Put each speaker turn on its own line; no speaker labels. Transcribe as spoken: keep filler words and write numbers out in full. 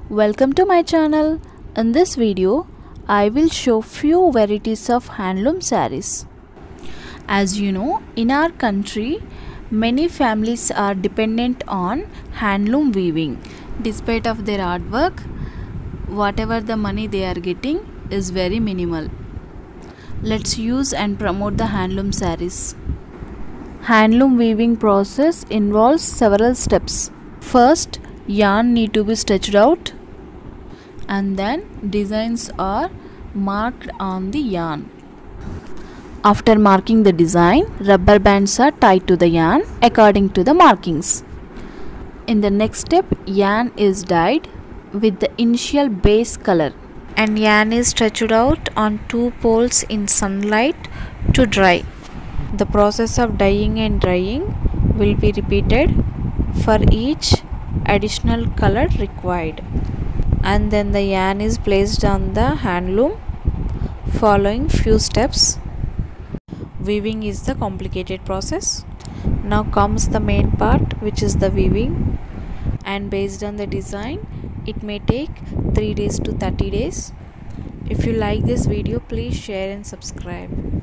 Welcome to my channel. In this video, I will show few varieties of handloom sarees. As you know, in our country, many families are dependent on handloom weaving. Despite of their hard work, whatever the money they are getting is very minimal. Let's use and promote the handloom sarees. Handloom weaving process involves several steps. First, yarn need to be stretched out, and then designs are marked on the yarn. After marking the design, rubber bands are tied to the yarn according to the markings. In the next step, yarn is dyed with the initial base color, and yarn is stretched out on two poles in sunlight to dry. The process of dyeing and drying will be repeated for each additional color required, and then the yarn is placed on the handloom following few steps. Weaving is the complicated process. Now comes the main part, which is the weaving, and based on the design it may take three days to thirty days. If you like this video, please share and subscribe.